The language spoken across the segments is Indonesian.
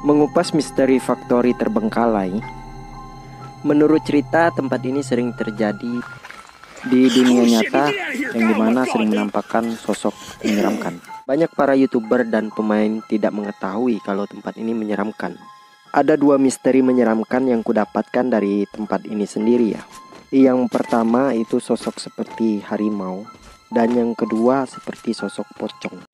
Mengupas misteri faktori terbengkalai. Menurut cerita, tempat ini sering terjadi di dunia nyata yang dimana sering menampakkan sosok menyeramkan. Banyak para YouTuber dan pemain tidak mengetahui kalau tempat ini menyeramkan. Ada dua misteri menyeramkan yang kudapatkan dari tempat ini sendiri ya. Yang pertama itu sosok seperti harimau, dan yang kedua seperti sosok pocong.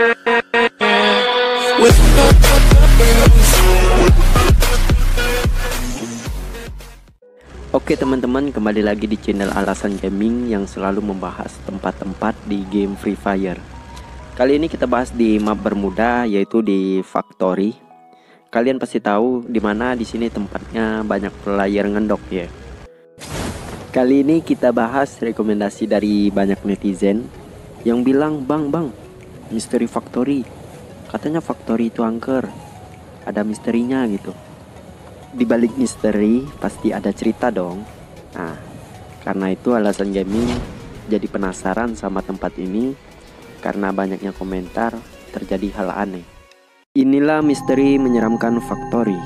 Oke teman-teman, kembali lagi di channel Alasan Gaming yang selalu membahas tempat-tempat di game Free Fire. Kali ini kita bahas di map Bermuda, yaitu di Factory. Kalian pasti tahu di mana di sini tempatnya banyak player ngendok ya. Kali ini kita bahas rekomendasi dari banyak netizen yang bilang, Bang, misteri Factory. Katanya Factory itu angker, ada misterinya gitu. Di balik misteri pasti ada cerita dong. Nah, karena itu Alasan Gaming jadi penasaran sama tempat ini karena banyaknya komentar terjadi hal aneh. Inilah misteri menyeramkan Factory.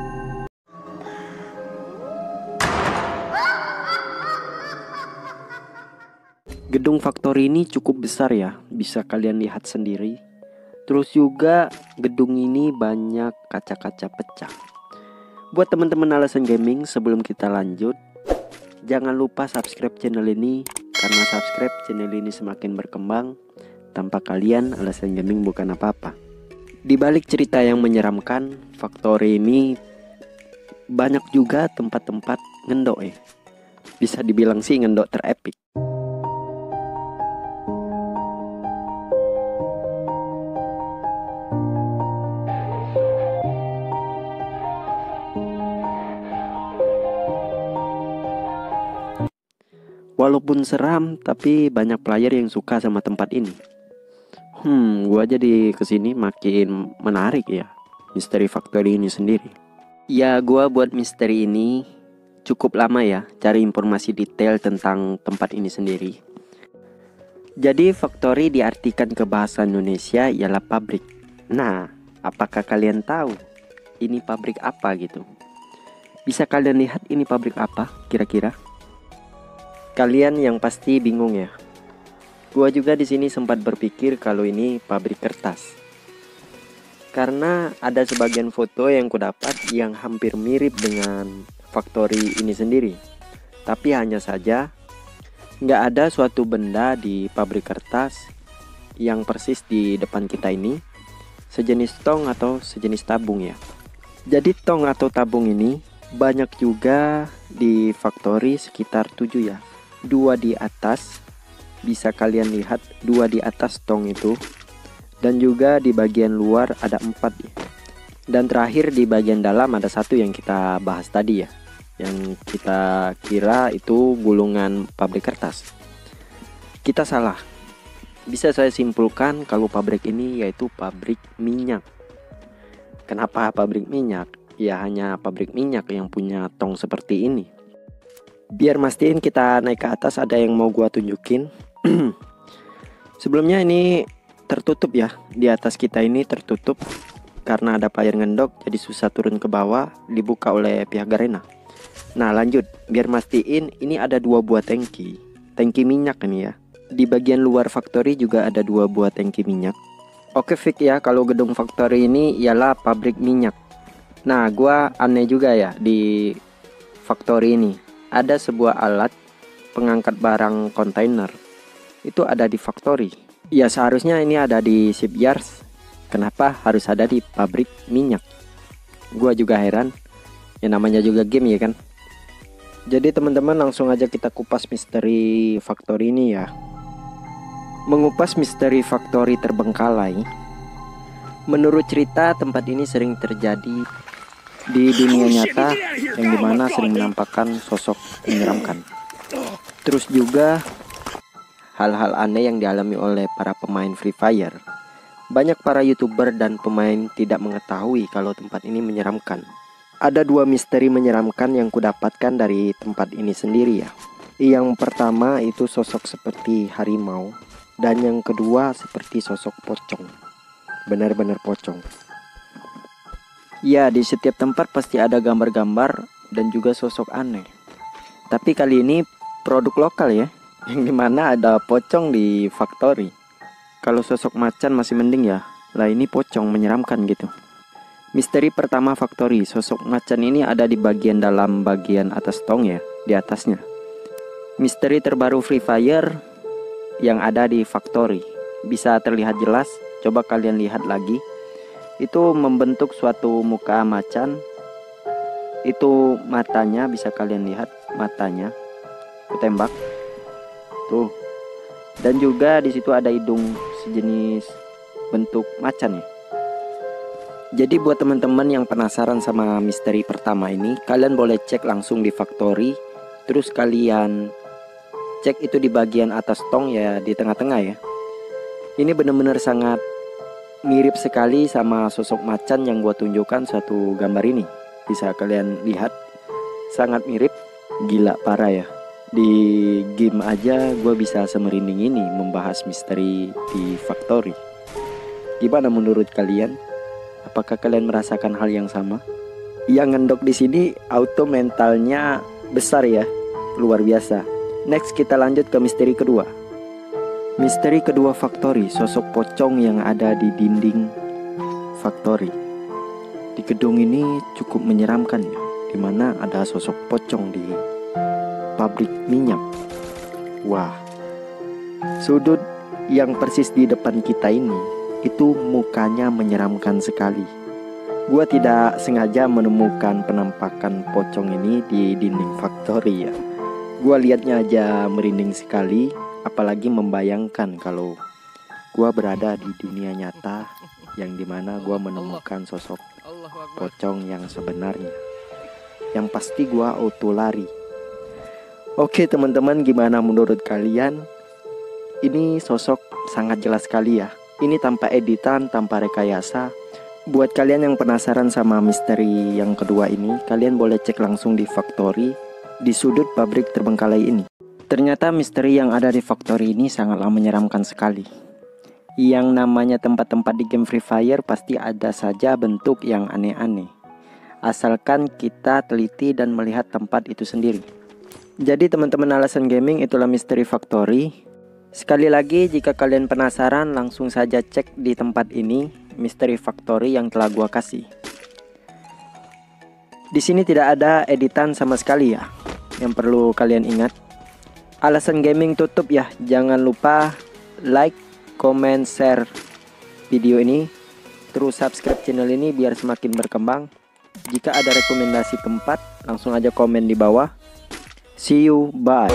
Gedung Factory ini cukup besar ya, bisa kalian lihat sendiri. Terus juga gedung ini banyak kaca-kaca pecah. Buat teman-teman Alasan Gaming, sebelum kita lanjut, jangan lupa subscribe channel ini, karena subscribe channel ini semakin berkembang. Tanpa kalian, Alasan Gaming bukan apa-apa. Di balik cerita yang menyeramkan, Factory ini banyak juga tempat-tempat ngendok ya. Bisa dibilang sih ngendok terepik. Walaupun seram, tapi banyak player yang suka sama tempat ini. Gua jadi kesini makin menarik ya, misteri Factory ini sendiri. Ya, gua buat misteri ini cukup lama ya, cari informasi detail tentang tempat ini sendiri. Jadi Factory diartikan ke bahasa Indonesia ialah pabrik. Nah, apakah kalian tahu ini pabrik apa gitu? Bisa kalian lihat ini pabrik apa kira-kira? Kalian yang pasti bingung ya. Gua juga di sini sempat berpikir kalau ini pabrik kertas. Karena ada sebagian foto yang kudapat yang hampir mirip dengan Factory ini sendiri. Tapi hanya saja nggak ada suatu benda di pabrik kertas yang persis di depan kita ini sejenis tong atau sejenis tabung ya. Jadi tong atau tabung ini banyak juga di Factory, sekitar 7 ya. 2 di atas, bisa kalian lihat 2 di atas tong itu, dan juga di bagian luar ada 4 ya. Dan terakhir di bagian dalam ada 1 yang kita bahas tadi ya, yang kita kira itu gulungan pabrik kertas. Kita salah. Bisa saya simpulkan kalau pabrik ini yaitu pabrik minyak. Kenapa pabrik minyak? Ya hanya pabrik minyak yang punya tong seperti ini. Biar mastiin kita naik ke atas, ada yang mau gua tunjukin. Sebelumnya ini tertutup ya, di atas kita ini tertutup karena ada player ngendok, jadi susah turun ke bawah, dibuka oleh pihak Garena. Nah lanjut, biar mastiin ini ada 2 buah tangki minyak ini ya. Di bagian luar Factory juga ada 2 buah tangki minyak. Oke fix ya, kalau gedung Factory ini ialah pabrik minyak. Nah gua aneh juga ya, di Factory ini ada sebuah alat pengangkat barang kontainer. Itu ada di Factory. Ya seharusnya ini ada di shipyards. Kenapa harus ada di pabrik minyak? Gua juga heran. Ya namanya juga game ya kan. Jadi teman-teman, langsung aja kita kupas misteri Factory ini ya. Mengupas misteri Factory terbengkalai. Menurut cerita, tempat ini sering terjadi di dunia nyata yang dimana sering menampakkan sosok menyeramkan. Terus juga hal-hal aneh yang dialami oleh para pemain Free Fire. Banyak para YouTuber dan pemain tidak mengetahui kalau tempat ini menyeramkan. Ada 2 misteri menyeramkan yang kudapatkan dari tempat ini sendiri ya. Yang pertama itu sosok seperti harimau, dan yang kedua seperti sosok pocong. Benar-benar pocong. Ya, di setiap tempat pasti ada gambar-gambar dan juga sosok aneh. Tapi kali ini produk lokal ya, yang dimana ada pocong di factory. Kalau sosok macan masih mending ya, lah ini pocong menyeramkan gitu. Misteri pertama factory, sosok macan ini ada di bagian dalam bagian atas tong ya, di atasnya. Misteri terbaru Free Fire yang ada di factory. Bisa terlihat jelas, coba kalian lihat lagi. Itu membentuk suatu muka macan. Itu matanya, bisa kalian lihat matanya. Aku tembak. Tuh. Dan juga di situ ada hidung sejenis bentuk macan ya. Jadi buat teman-teman yang penasaran sama misteri pertama ini, kalian boleh cek langsung di factory. Terus kalian cek itu di bagian atas tong ya, di tengah-tengah ya. Ini benar-benar sangat mirip sekali sama sosok macan yang gua tunjukkan suatu gambar ini. Bisa kalian lihat, sangat mirip. Gila parah ya. Di game aja gua bisa semerinding ini membahas misteri di factory. Gimana menurut kalian? Apakah kalian merasakan hal yang sama? Yang ngendok di sini auto mentalnya besar ya, luar biasa. Next kita lanjut ke misteri kedua. Misteri kedua factory, sosok pocong yang ada di dinding factory. Di gedung ini cukup menyeramkan ya, dimana ada sosok pocong di pabrik minyak. Wah, sudut yang persis di depan kita ini itu mukanya menyeramkan sekali. Gua tidak sengaja menemukan penampakan pocong ini di dinding factory ya. Gua liatnya aja merinding sekali, apalagi membayangkan kalau gua berada di dunia nyata yang dimana gua menemukan sosok pocong yang sebenarnya. Yang pasti gua auto lari. Oke teman-teman, gimana menurut kalian? Ini sosok sangat jelas sekali ya. Ini tanpa editan, tanpa rekayasa. Buat kalian yang penasaran sama misteri yang kedua ini, kalian boleh cek langsung di factory, di sudut pabrik terbengkalai ini. Ternyata misteri yang ada di factory ini sangatlah menyeramkan sekali. Yang namanya tempat-tempat di game Free Fire pasti ada saja bentuk yang aneh-aneh, asalkan kita teliti dan melihat tempat itu sendiri. Jadi teman-teman Alasan Gaming, itulah misteri factory. Sekali lagi, jika kalian penasaran, langsung saja cek di tempat ini, Misteri Factory yang telah gua kasih. Di sini tidak ada editan sama sekali ya. Yang perlu kalian ingat. Alasan Gaming tutup ya. Jangan lupa like, comment, share video ini. Terus subscribe channel ini biar semakin berkembang. Jika ada rekomendasi tempat, langsung aja komen di bawah. See you, bye.